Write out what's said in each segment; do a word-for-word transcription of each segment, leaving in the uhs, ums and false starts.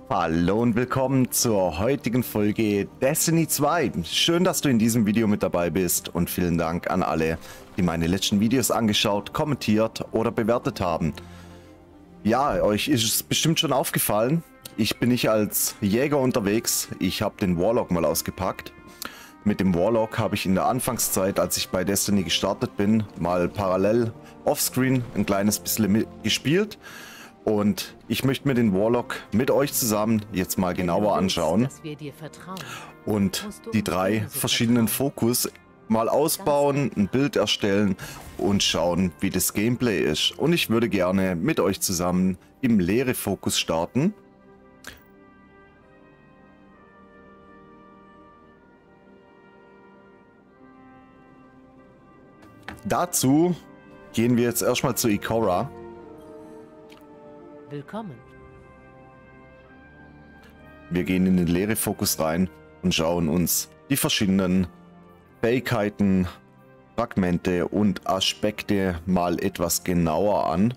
Hallo und willkommen zur heutigen Folge Destiny zwei. Schön, dass du in diesem Video mit dabei bist und vielen Dank an alle, die meine letzten Videos angeschaut, kommentiert oder bewertet haben. Ja, euch ist es bestimmt schon aufgefallen, ich bin nicht als Jäger unterwegs, ich habe den Warlock mal ausgepackt. Mit dem Warlock habe ich in der Anfangszeit, als ich bei Destiny gestartet bin, mal parallel offscreen ein kleines bisschen gespielt. Und ich möchte mir den Warlock mit euch zusammen jetzt mal genauer anschauen und die drei verschiedenen Fokus mal ausbauen, ein Bild erstellen und schauen, wie das Gameplay ist. Und ich würde gerne mit euch zusammen im leere Fokus starten. Dazu gehen wir jetzt erstmal zu Ikora. Willkommen. Wir gehen in den leere Fokus rein und schauen uns die verschiedenen Fähigkeiten, Fragmente und Aspekte mal etwas genauer an.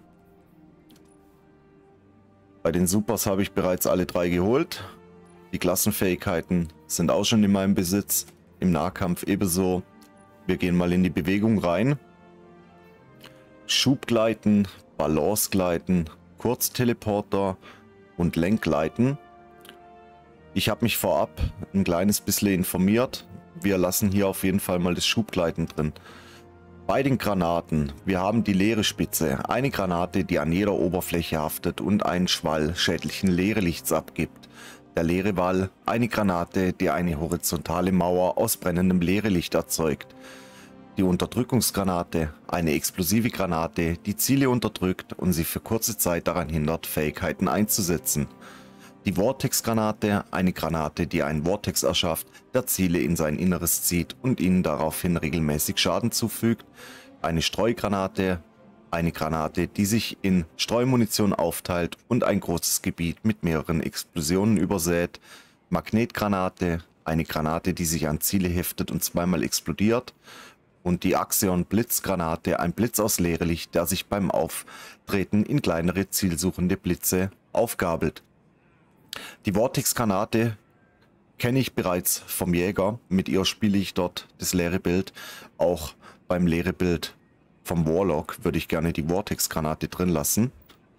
Bei den Supers habe ich bereits alle drei geholt. Die Klassenfähigkeiten sind auch schon in meinem Besitz, im Nahkampf ebenso. Wir gehen mal in die Bewegung rein. Schubgleiten, Balancegleiten, Kurzteleporter und Lenkgleiten. Ich habe mich vorab ein kleines bisschen informiert. Wir lassen hier auf jeden Fall mal das Schubgleiten drin. Bei den Granaten, wir haben die leere Spitze, eine Granate, die an jeder Oberfläche haftet und einen Schwall schädlichen Leerelichts abgibt. Der leere Wall, eine Granate, die eine horizontale Mauer aus brennendem Leerelicht erzeugt. Die Unterdrückungsgranate, eine explosive Granate, die Ziele unterdrückt und sie für kurze Zeit daran hindert, Fähigkeiten einzusetzen. Die Vortex-Granate, eine Granate, die einen Vortex erschafft, der Ziele in sein Inneres zieht und ihnen daraufhin regelmäßig Schaden zufügt. Eine Streugranate, eine Granate, die sich in Streumunition aufteilt und ein großes Gebiet mit mehreren Explosionen übersät. Magnetgranate, eine Granate, die sich an Ziele heftet und zweimal explodiert. Und die Axion Blitzgranate, ein Blitz aus Leerelicht, der sich beim Auftreten in kleinere zielsuchende Blitze aufgabelt. Die Vortex-Granate kenne ich bereits vom Jäger, mit ihr spiele ich dort das leere Bild. Auch beim leere Bild vom Warlock würde ich gerne die Vortex-Granate drin lassen.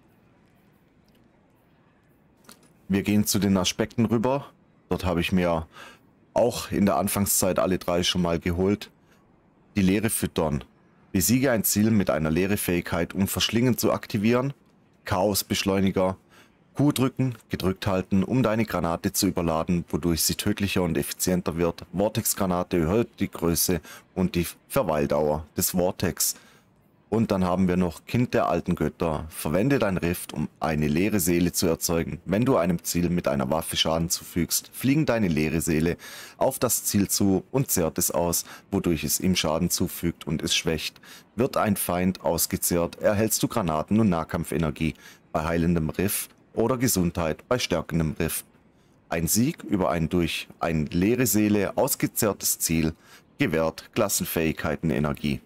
Wir gehen zu den Aspekten rüber, dort habe ich mir auch in der Anfangszeit alle drei schon mal geholt. Die Leere füttern. Besiege ein Ziel mit einer Leere-Fähigkeit, um Verschlingen zu aktivieren. Chaosbeschleuniger. Q drücken, gedrückt halten, um deine Granate zu überladen, wodurch sie tödlicher und effizienter wird. Vortex-Granate erhöht die Größe und die Verweildauer des Vortex. Und dann haben wir noch Kind der alten Götter. Verwende dein Rift, um eine leere Seele zu erzeugen. Wenn du einem Ziel mit einer Waffe Schaden zufügst, fliegen deine leere Seele auf das Ziel zu und zehrt es aus, wodurch es ihm Schaden zufügt und es schwächt. Wird ein Feind ausgezehrt, erhältst du Granaten und Nahkampfenergie bei heilendem Rift oder Gesundheit bei stärkendem Rift. Ein Sieg über ein durch eine leere Seele ausgezehrtes Ziel gewährt Klassenfähigkeiten Energie.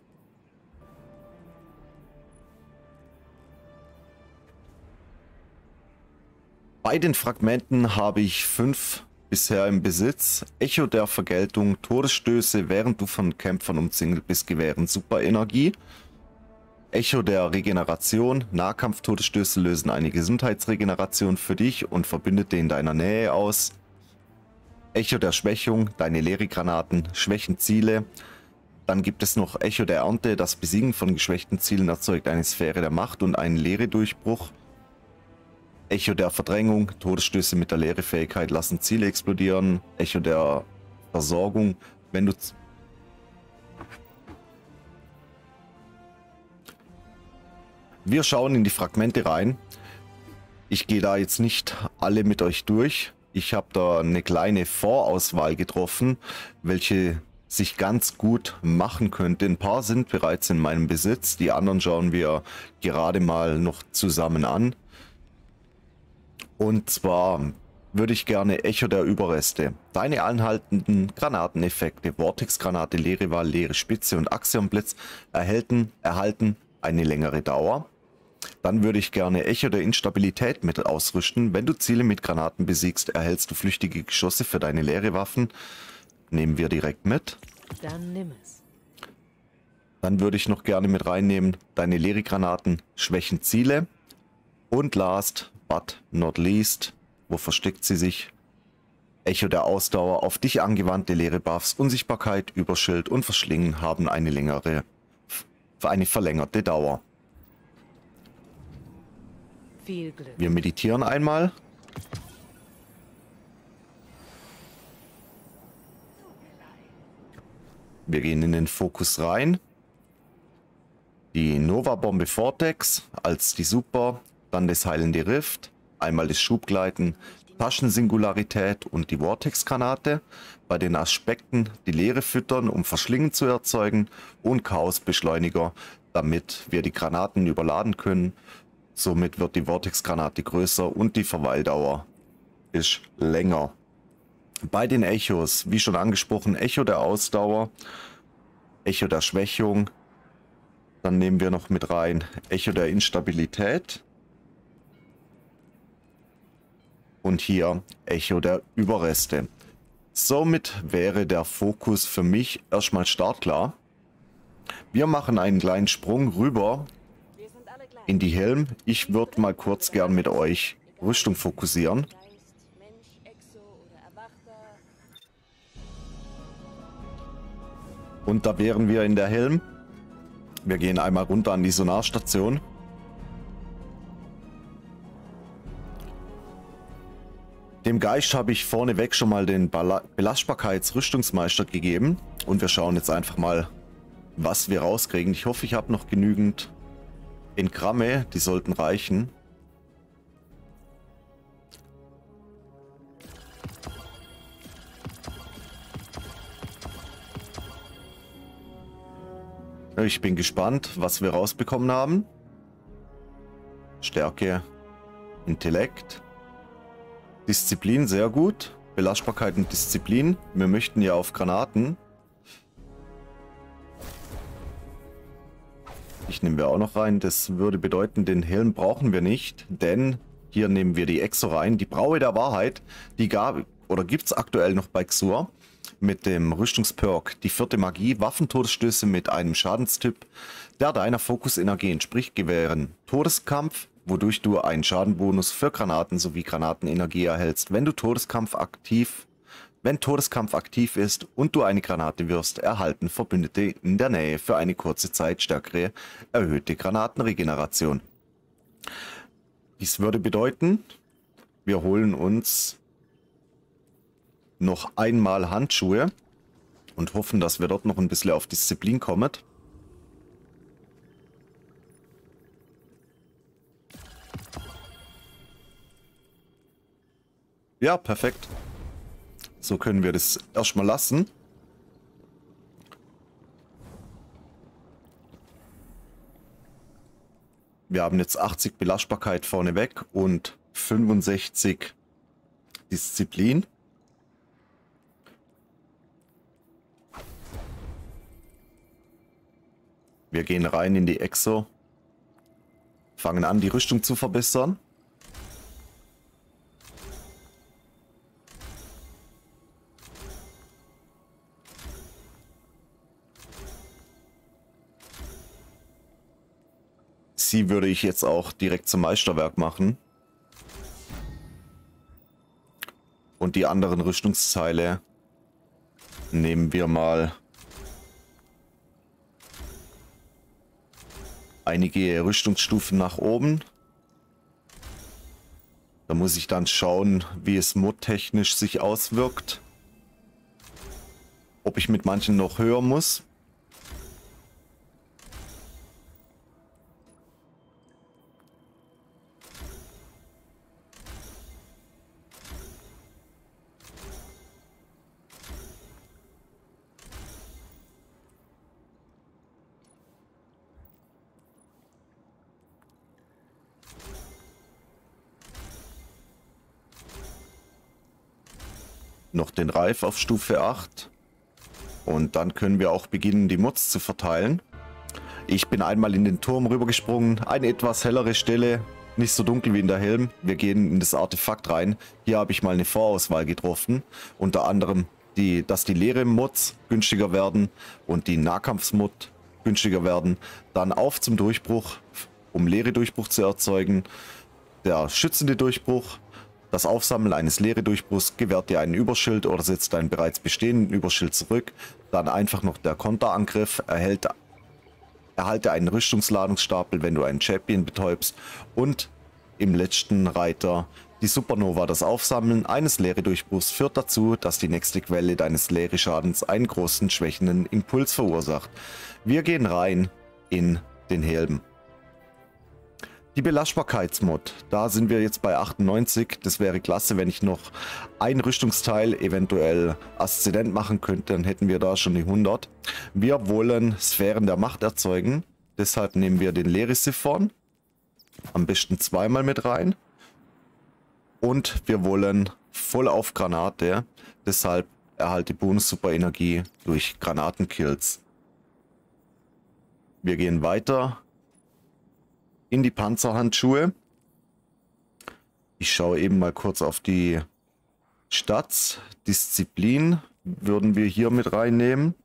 Bei den Fragmenten habe ich fünf bisher im Besitz. Echo der Vergeltung, Todesstöße, während du von Kämpfern umzingelt bist, gewähren Superenergie. Echo der Regeneration, Nahkampf-Todesstöße lösen eine Gesundheitsregeneration für dich und Verbündete in deiner Nähe aus. Echo der Schwächung, deine leere Granaten schwächen Ziele. Dann gibt es noch Echo der Ernte, das Besiegen von geschwächten Zielen erzeugt eine Sphäre der Macht und einen Leere-Durchbruch. Echo der Verdrängung, Todesstöße mit der Leere-Fähigkeit lassen Ziele explodieren. Echo der Versorgung, wenn du... Wir schauen in die Fragmente rein. Ich gehe da jetzt nicht alle mit euch durch. Ich habe da eine kleine Vorauswahl getroffen, welche sich ganz gut machen könnte. Ein paar sind bereits in meinem Besitz, die anderen schauen wir gerade mal noch zusammen an. Und zwar würde ich gerne Echo der Überreste. Deine anhaltenden Granateneffekte, Vortex-Granate, leere Wall, leere Spitze und Axion Blitz erhalten, erhalten eine längere Dauer. Dann würde ich gerne Echo der Instabilität mit ausrüsten. Wenn du Ziele mit Granaten besiegst, erhältst du flüchtige Geschosse für deine leere Waffen. Nehmen wir direkt mit. Dann nimm es. Dann würde ich noch gerne mit reinnehmen, deine leere Granaten schwächen Ziele. Und last but not least, wo versteckt sie sich? Echo der Ausdauer. Auf dich angewandte leere Buffs, Unsichtbarkeit, Überschild und Verschlingen haben eine längere, eine verlängerte Dauer. Viel Glück. Wir meditieren einmal. Wir gehen in den Fokus rein. Die Nova-Bombe Vortex als die Super, dann das heilende Rift, einmal das Schubgleiten, Taschensingularität und die Vortex-Granate. Bei den Aspekten die Leere füttern, um Verschlingen zu erzeugen, und Chaosbeschleuniger, damit wir die Granaten überladen können. Somit wird die Vortex-Granate größer und die Verweildauer ist länger. Bei den Echos, wie schon angesprochen, Echo der Ausdauer, Echo der Schwächung. Dann nehmen wir noch mit rein Echo der Instabilität. Und hier Echo der Überreste. Somit wäre der Fokus für mich erstmal startklar. Wir machen einen kleinen Sprung rüber in die Helm. Ich würde mal kurz gern mit euch Rüstung fokussieren. Und da wären wir in der Helm. Wir gehen einmal runter an die Sonarstation. Dem Geist habe ich vorneweg schon mal den Belastbarkeitsrüstungsmeister gegeben. Und wir schauen jetzt einfach mal, was wir rauskriegen. Ich hoffe, ich habe noch genügend Engramme. Die sollten reichen. Ich bin gespannt, was wir rausbekommen haben. Stärke, Intellekt, Disziplin, sehr gut. Belastbarkeit und Disziplin. Wir möchten ja auf Granaten. Ich nehme wir auch noch rein. Das würde bedeuten, den Helm brauchen wir nicht, denn hier nehmen wir die Exo rein. Die Braue der Wahrheit, die gab oder gibt es aktuell noch bei Xur. Mit dem Rüstungsperk, die vierte Magie, Waffentodesstöße mit einem Schadenstyp, der deiner Fokusenergie entspricht, gewähren Todeskampf, wodurch du einen Schadenbonus für Granaten sowie Granatenenergie erhältst, wenn du Todeskampf aktiv, wenn Todeskampf aktiv ist und du eine Granate wirfst, erhalten Verbündete in der Nähe für eine kurze Zeit stärkere, erhöhte Granatenregeneration. Dies würde bedeuten, wir holen uns noch einmal Handschuhe und hoffen, dass wir dort noch ein bisschen auf Disziplin kommen. Ja, perfekt. So können wir das erstmal lassen. Wir haben jetzt achtzig Belastbarkeit vorneweg und fünfundsechzig Disziplin. Wir gehen rein in die Exo, fangen an, die Rüstung zu verbessern. Sie würde ich jetzt auch direkt zum Meisterwerk machen. Und die anderen Rüstungsteile nehmen wir mal einige Rüstungsstufen nach oben. Da muss ich dann schauen, wie es modtechnisch sich auswirkt. Ob ich mit manchen noch höher muss. Noch den Reif auf Stufe acht. Und dann können wir auch beginnen, die Mods zu verteilen. Ich bin einmal in den Turm rübergesprungen. Eine etwas hellere Stelle. Nicht so dunkel wie in der Helm. Wir gehen in das Artefakt rein. Hier habe ich mal eine Vorauswahl getroffen. Unter anderem, die, dass die Leere-Mods günstiger werden und die Nahkampfs-Mod günstiger werden. Dann auf zum Durchbruch, um Leere-Durchbruch zu erzeugen. Der schützende Durchbruch. Das Aufsammeln eines Leere-Durchbruchs gewährt dir einen Überschild oder setzt deinen bereits bestehenden Überschild zurück. Dann einfach noch der Konterangriff. Erhält, erhalte einen Rüstungsladungsstapel, wenn du einen Champion betäubst. Und im letzten Reiter die Supernova. Das Aufsammeln eines Leere-Durchbruchs führt dazu, dass die nächste Quelle deines Leere-Schadens einen großen schwächenden Impuls verursacht. Wir gehen rein in den Helm. Die Belastbarkeitsmod, da sind wir jetzt bei achtundneunzig. Das wäre klasse, wenn ich noch ein Rüstungsteil, eventuell Aszendent machen könnte, dann hätten wir da schon die hundert. Wir wollen Sphären der Macht erzeugen, deshalb nehmen wir den Leere-Siphon, am besten zweimal mit rein. Und wir wollen voll auf Granate, deshalb erhalte Bonus-Super-Energie durch Granatenkills. Wir gehen weiter in die Panzerhandschuhe. Ich schaue eben mal kurz auf die Stats. Disziplin würden wir hier mit reinnehmen.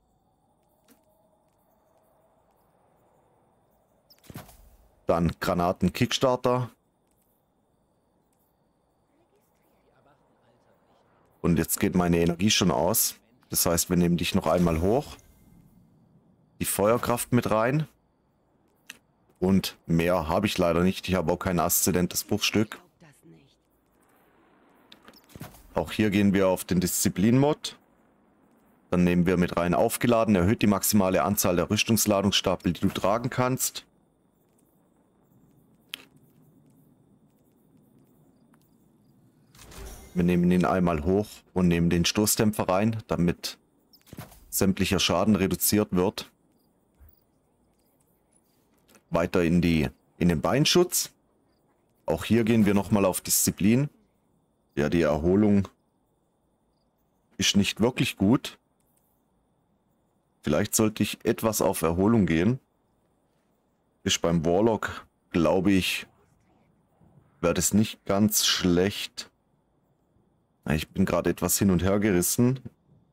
Dann Granaten-Kickstarter. Und jetzt geht meine Energie schon aus. Das heißt, wir nehmen dich noch einmal hoch. Die Feuerkraft mit rein. Und mehr habe ich leider nicht. Ich habe auch kein aszendentes Bruchstück. Auch hier gehen wir auf den Disziplin-Mod. Dann nehmen wir mit rein aufgeladen. Erhöht die maximale Anzahl der Rüstungsladungsstapel, die du tragen kannst. Wir nehmen ihn einmal hoch und nehmen den Stoßdämpfer rein, damit sämtlicher Schaden reduziert wird. Weiter in, die, in den Beinschutz. Auch hier gehen wir nochmal auf Disziplin. Ja, die Erholung ist nicht wirklich gut. Vielleicht sollte ich etwas auf Erholung gehen. Ist beim Warlock, glaube ich, wäre das nicht ganz schlecht. Ich bin gerade etwas hin und her gerissen.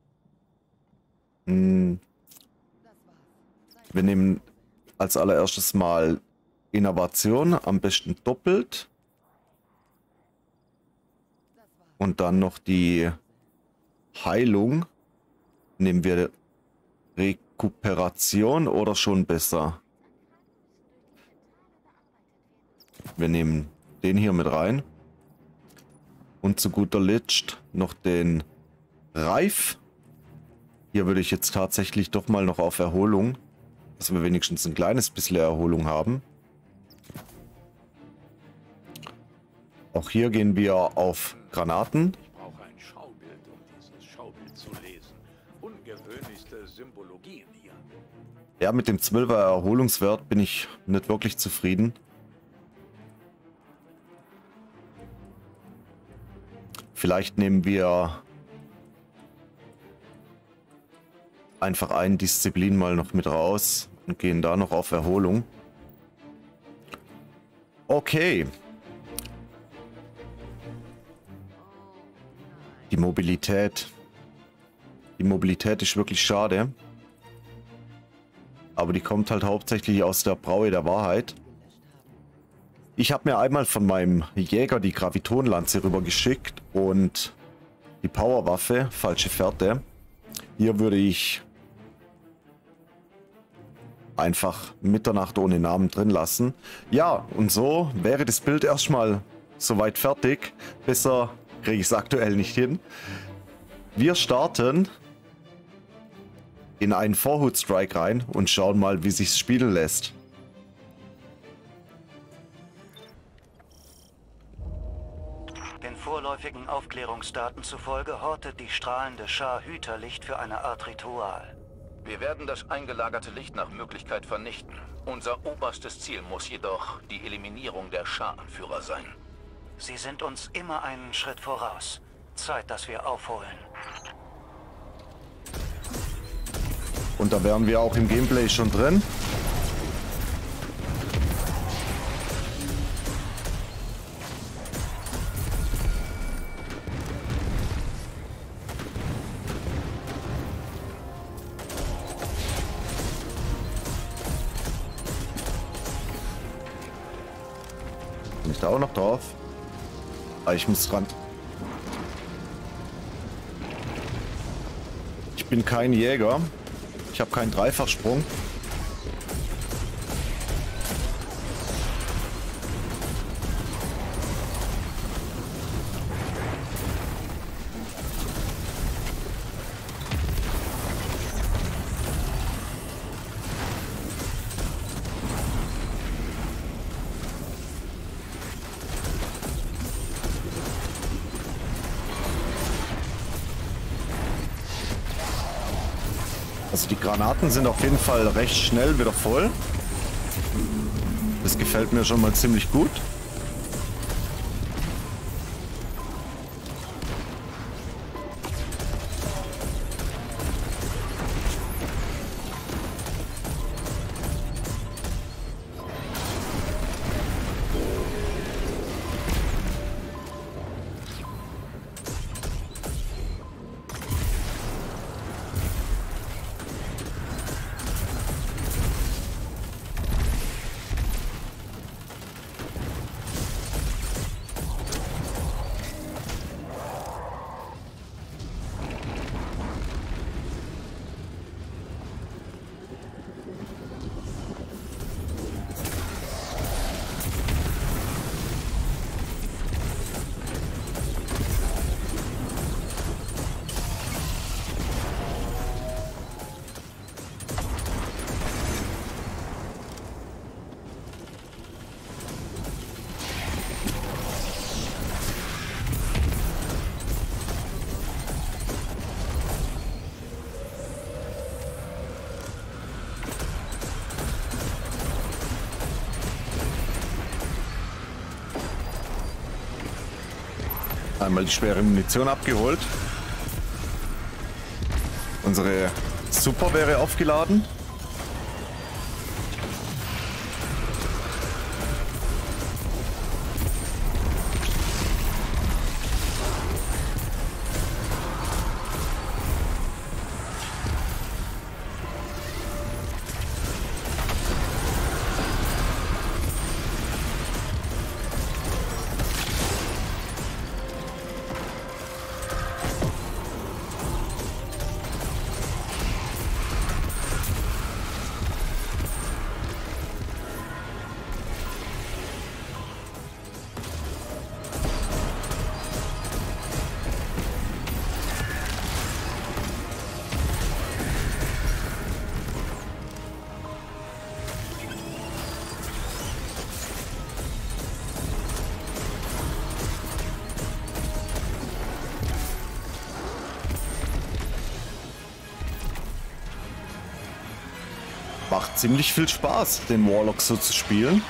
Hm. Wir nehmen als allererstes mal Innovation, am besten doppelt. Und dann noch die Heilung. Nehmen wir Rekuperation oder schon besser? Wir nehmen den hier mit rein. Und zu guter Letzt noch den Reif. Hier würde ich jetzt tatsächlich doch mal noch auf Erholung, dass wir wenigstens ein kleines bisschen Erholung haben. Auch hier gehen wir auf Granaten. Ich brauche ein Schaubild, um dieses Schaubild zu lesen. Ungewöhnlichste Symbologien hier. Ja, mit dem zwölfer Erholungswert bin ich nicht wirklich zufrieden. Vielleicht nehmen wir einfach ein Disziplin mal noch mit raus und gehen da noch auf Erholung. Okay. Die Mobilität. Die Mobilität ist wirklich schade. Aber die kommt halt hauptsächlich aus der Braue der Wahrheit. Ich habe mir einmal von meinem Jäger die Gravitonlanze rübergeschickt und die Powerwaffe, falsche Fährte. Hier würde ich einfach Mitternacht ohne Namen drin lassen. Ja, und so wäre das Bild erstmal soweit fertig. Besser kriege ich es aktuell nicht hin. Wir starten in einen Vorhut-Strike rein und schauen mal, wie sich's spielen lässt. Den vorläufigen Aufklärungsdaten zufolge hortet die strahlende Schar Hüterlicht für eine Art Ritual. Wir werden das eingelagerte Licht nach Möglichkeit vernichten. Unser oberstes Ziel muss jedoch die Eliminierung der Scharanführer sein. Sie sind uns immer einen Schritt voraus. Zeit, dass wir aufholen. Und da wären wir auch im Gameplay schon drin. auch noch drauf. Aber ich muss ran. Ich bin kein Jäger. Ich habe keinen Dreifachsprung. Also die Granaten sind auf jeden Fall recht schnell wieder voll. Das gefällt mir schon mal ziemlich gut. Einmal die schwere Munition abgeholt. Unsere Super wäre aufgeladen. Macht ziemlich viel Spaß, den Warlock so zu spielen.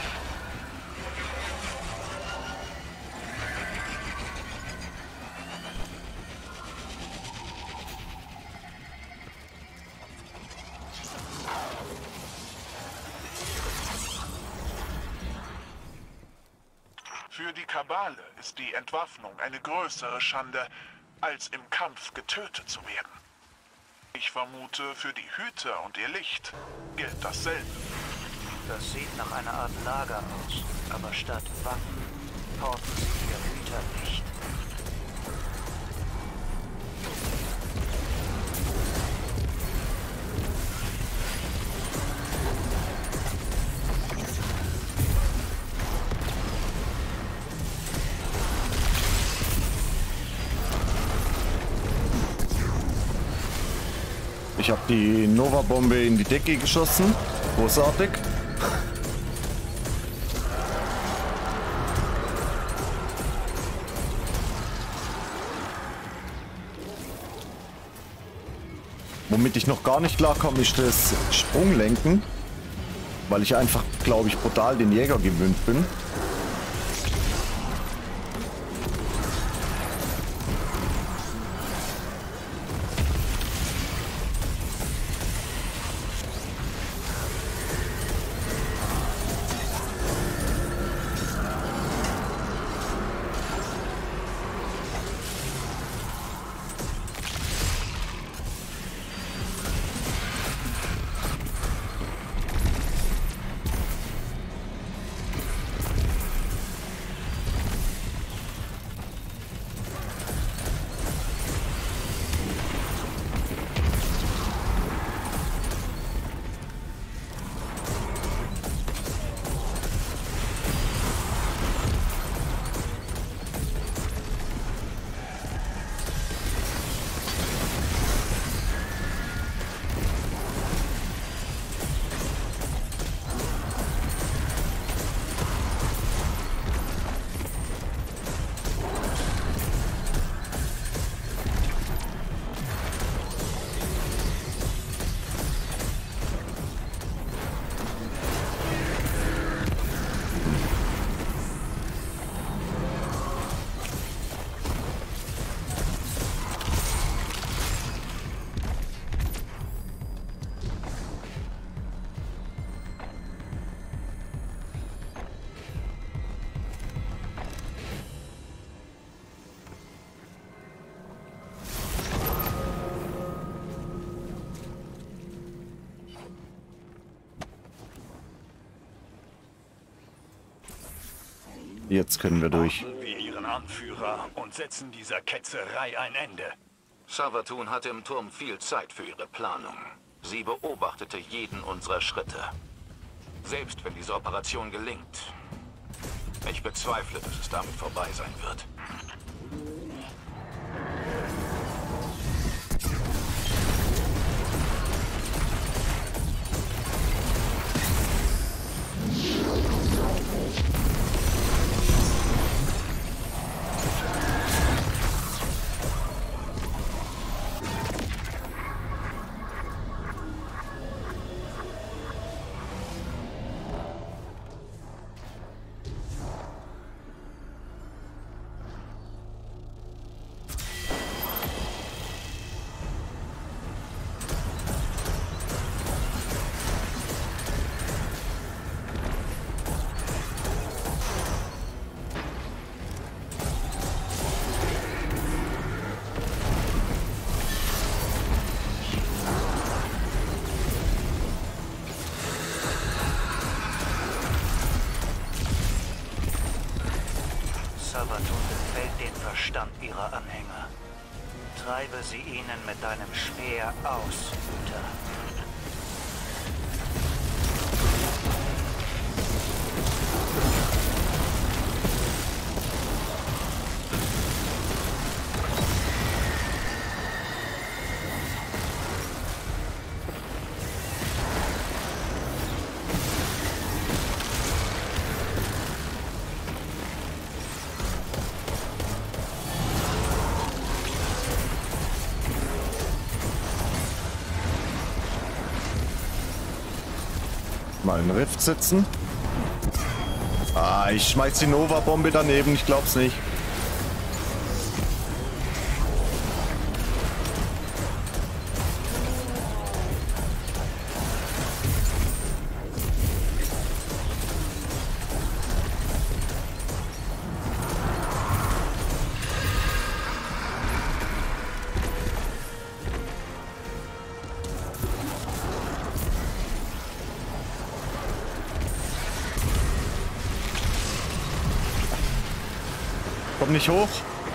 Für die Kabale ist die Entwaffnung eine größere Schande, als im Kampf getötet zu werden. Ich vermute, für die Hüter und ihr Licht gilt dasselbe. Das sieht nach einer Art Lager aus, aber statt Waffen horten sie ihr Hüterlicht. Ich habe die Nova-Bombe in die Decke geschossen. Großartig. Womit ich noch gar nicht klarkomme, ist das Sprunglenken. Weil ich einfach, glaube ich, brutal den Jäger gewöhnt bin. Jetzt können wir durch. Orten wir ihren Anführer und setzen dieser Ketzerei ein Ende. Savathun hatte im Turm viel Zeit für ihre Planung. Sie beobachtete jeden unserer Schritte. Selbst wenn diese Operation gelingt. Ich bezweifle, dass es damit vorbei sein wird. Savathun befällt den Verstand ihrer Anhänger. Treibe sie ihnen mit deinem Speer aus, Hüter. Mal einen Rift setzen. Ah, ich schmeiß die Nova-Bombe daneben, ich glaub's nicht. Komm nicht hoch.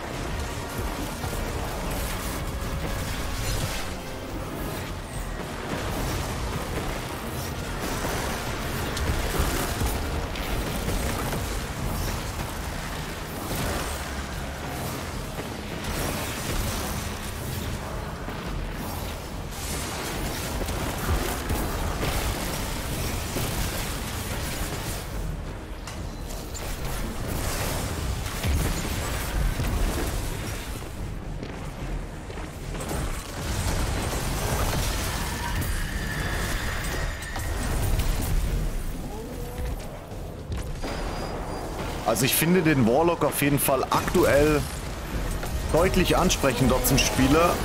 Also ich finde den Warlock auf jeden Fall aktuell deutlich ansprechender zum Spieler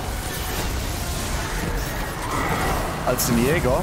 als den Jäger.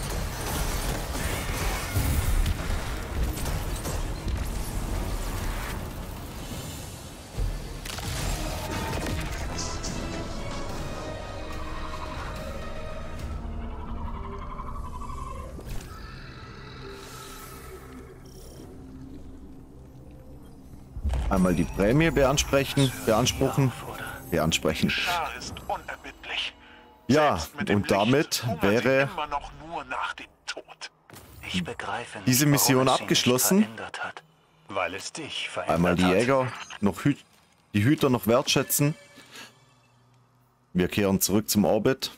Einmal die Prämie beansprechen, beanspruchen, beansprechen. Schar ist unerbittlich. Ja, Selbst mit dem und damit Licht hungert wäre sie immer noch nur nach dem Tod. Ich begreife nicht, diese Mission warum es sie abgeschlossen. nicht verändert hat. Weil es dich verändert Einmal die hat. Jäger, noch Hü die Hüter noch wertschätzen. Wir kehren zurück zum Orbit.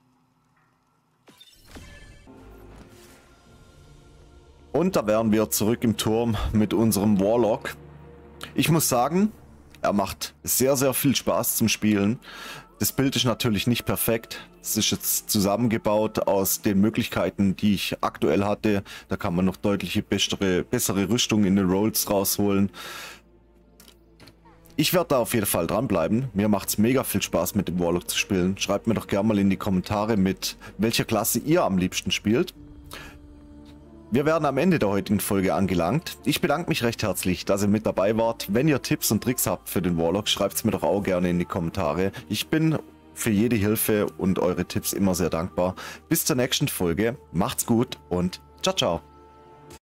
Und da wären wir zurück im Turm mit unserem Warlock. Ich muss sagen, er macht sehr, sehr viel Spaß zum Spielen. Das Bild ist natürlich nicht perfekt. Es ist jetzt zusammengebaut aus den Möglichkeiten, die ich aktuell hatte. Da kann man noch deutliche bessere, bessere Rüstung in den Rolls rausholen. Ich werde da auf jeden Fall dranbleiben. Mir macht es mega viel Spaß, mit dem Warlock zu spielen. Schreibt mir doch gerne mal in die Kommentare, mit welcher Klasse ihr am liebsten spielt. Wir werden am Ende der heutigen Folge angelangt. Ich bedanke mich recht herzlich, dass ihr mit dabei wart. Wenn ihr Tipps und Tricks habt für den Warlock, schreibt es mir doch auch gerne in die Kommentare. Ich bin für jede Hilfe und eure Tipps immer sehr dankbar. Bis zur nächsten Folge. Macht's gut und ciao, ciao.